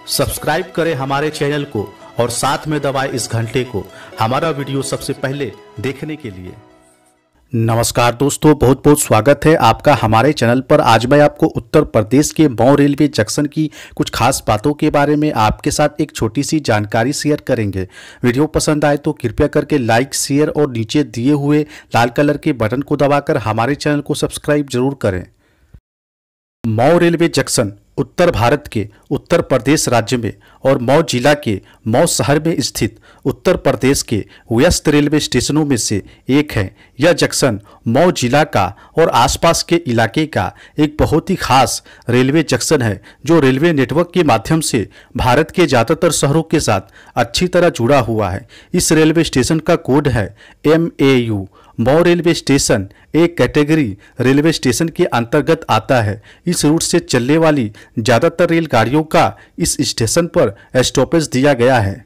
Subscribe करें हमारे channel को और साथ में दबाएं इस घंटे को हमारा वीडियो सबसे पहले देखने के लिए। नमस्कार दोस्तों, बहुत बहुत स्वागत है आपका हमारे चैनल पर। आज मैं आपको उत्तर प्रदेश के मऊ रेलवे जंक्शन की कुछ खास बातों के बारे में आपके साथ एक छोटी सी जानकारी शेयर करेंगे। वीडियो पसंद आए तो कृपया करके लाइक, शेयर और नीचे दिए हुए लाल कलर के बटन को दबाकर हमारे चैनल को सब्सक्राइब जरूर करें। मऊ रेलवे जंक्शन उत्तर भारत के उत्तर प्रदेश राज्य में और मऊ जिला के मऊ शहर में स्थित उत्तर प्रदेश के व्यस्त रेलवे स्टेशनों में से एक है। यह जंक्शन मऊ जिला का और आसपास के इलाके का एक बहुत ही खास रेलवे जंक्शन है, जो रेलवे नेटवर्क के माध्यम से भारत के ज़्यादातर शहरों के साथ अच्छी तरह जुड़ा हुआ है। इस रेलवे स्टेशन का कोड है MAU। मऊ रेलवे स्टेशन एक कैटेगरी रेलवे स्टेशन के अंतर्गत आता है। इस रूट से चलने वाली ज़्यादातर रेलगाड़ियों का इस स्टेशन पर स्टॉपेज दिया गया है।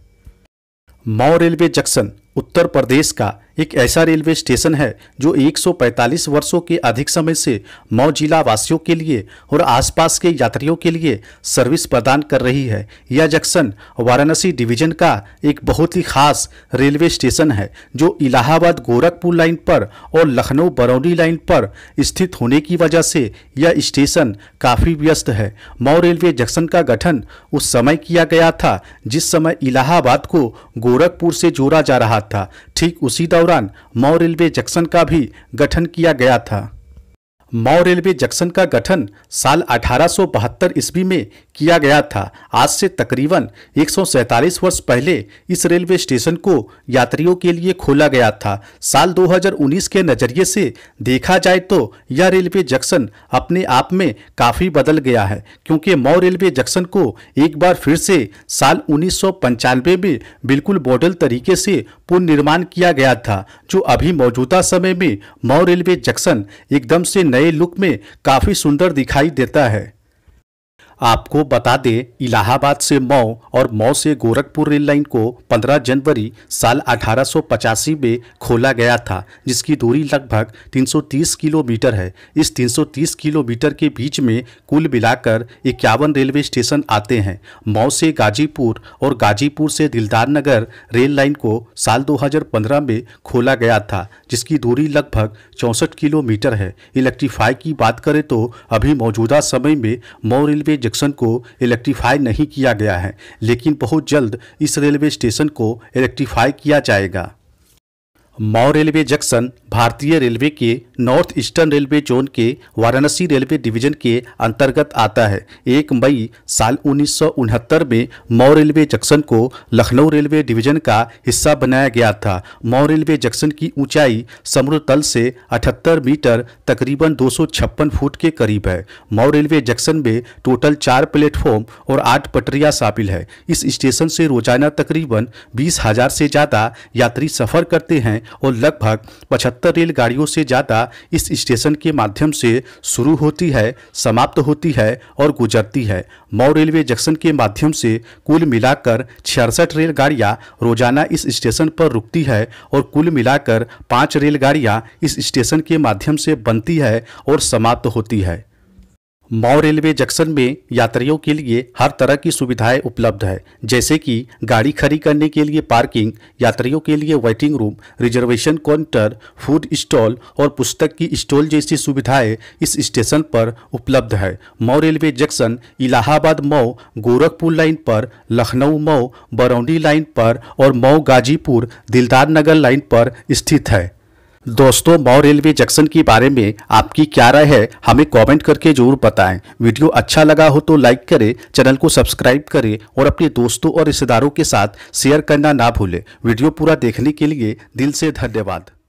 मऊ रेलवे जंक्शन उत्तर प्रदेश का एक ऐसा रेलवे स्टेशन है जो 145 वर्षों के अधिक समय से मऊ जिला वासियों के लिए और आसपास के यात्रियों के लिए सर्विस प्रदान कर रही है। यह जंक्शन वाराणसी डिवीजन का एक बहुत ही खास रेलवे स्टेशन है, जो इलाहाबाद गोरखपुर लाइन पर और लखनऊ बरौनी लाइन पर स्थित होने की वजह से यह स्टेशन काफ़ी व्यस्त है। मऊ रेलवे जंक्शन का गठन उस समय किया गया था जिस समय इलाहाबाद को गोरखपुर से जोड़ा जा रहा था। ठीक उसी दौरान मऊ रेलवे जंक्शन का भी गठन किया गया था। मऊ रेलवे जंक्शन का गठन साल 1872 ईस्वी में किया गया था। आज से तकरीबन 147 वर्ष पहले इस रेलवे स्टेशन को यात्रियों के लिए खोला गया था। साल 2019 के नज़रिए से देखा जाए तो यह रेलवे जंक्शन अपने आप में काफ़ी बदल गया है, क्योंकि मऊ रेलवे जंक्शन को एक बार फिर से साल 1995 में बिल्कुल मॉडल तरीके से पुनर्निर्माण किया गया था, जो अभी मौजूदा समय में मऊ रेलवे जंक्शन एकदम से नए लुक में काफ़ी सुंदर दिखाई देता है। आपको बता दें, इलाहाबाद से मऊ और मऊ से गोरखपुर रेल लाइन को 15 जनवरी साल 1885 में खोला गया था, जिसकी दूरी लगभग 330 किलोमीटर है। इस 330 किलोमीटर के बीच में कुल मिलाकर 51 रेलवे स्टेशन आते हैं। मऊ से गाजीपुर और गाजीपुर से दिलदार नगर रेल लाइन को साल 2015 में खोला गया था, जिसकी दूरी लगभग 64 किलोमीटर है। इलेक्ट्रीफाई की बात करें तो अभी मौजूदा समय में मऊ रेलवे जंक्शन को इलेक्ट्रीफाई नहीं किया गया है, लेकिन बहुत जल्द इस रेलवे स्टेशन को इलेक्ट्रीफाई किया जाएगा। मऊ रेलवे जंक्शन भारतीय रेलवे के नॉर्थ ईस्टर्न रेलवे जोन के वाराणसी रेलवे डिवीजन के अंतर्गत आता है। 1 मई साल 1969 में मऊ रेलवे जंक्शन को लखनऊ रेलवे डिवीजन का हिस्सा बनाया गया था। मऊ रेलवे जंक्शन की ऊंचाई समुद्र तल से 78 मीटर तकरीबन 256 फुट के करीब है। मऊ रेलवे जंक्शन में टोटल 4 प्लेटफॉर्म और 8 पटरियां शामिल है। इस स्टेशन से रोजाना तकरीबन 20,000 से ज़्यादा यात्री सफ़र करते हैं और लगभग 75 रेलगाड़ियों से ज़्यादा इस स्टेशन के माध्यम से शुरू होती है, समाप्त होती है और गुजरती है। मऊ रेलवे जंक्शन के माध्यम से कुल मिलाकर 66 रेलगाड़ियाँ रोजाना इस स्टेशन पर रुकती है और कुल मिलाकर 5 रेलगाड़ियाँ इस स्टेशन के माध्यम से बनती है और समाप्त होती है। मऊ रेलवे जंक्शन में यात्रियों के लिए हर तरह की सुविधाएं उपलब्ध है, जैसे कि गाड़ी खड़ी करने के लिए पार्किंग, यात्रियों के लिए waiting room, reservation counter, food stall और पुस्तक की स्टॉल जैसी सुविधाएं इस स्टेशन पर उपलब्ध है। Mau railway junction Allahabad Mau Gorakhpur line पर, लखनऊ मऊ बरौनी लाइन पर और मऊ गाजीपुर दिलदार नगर लाइन पर स्थित है। दोस्तों, मऊ रेलवे जंक्शन के बारे में आपकी क्या राय है, हमें कमेंट करके जरूर बताएं। वीडियो अच्छा लगा हो तो लाइक करें, चैनल को सब्सक्राइब करें और अपने दोस्तों और रिश्तेदारों के साथ शेयर करना ना भूलें। वीडियो पूरा देखने के लिए दिल से धन्यवाद।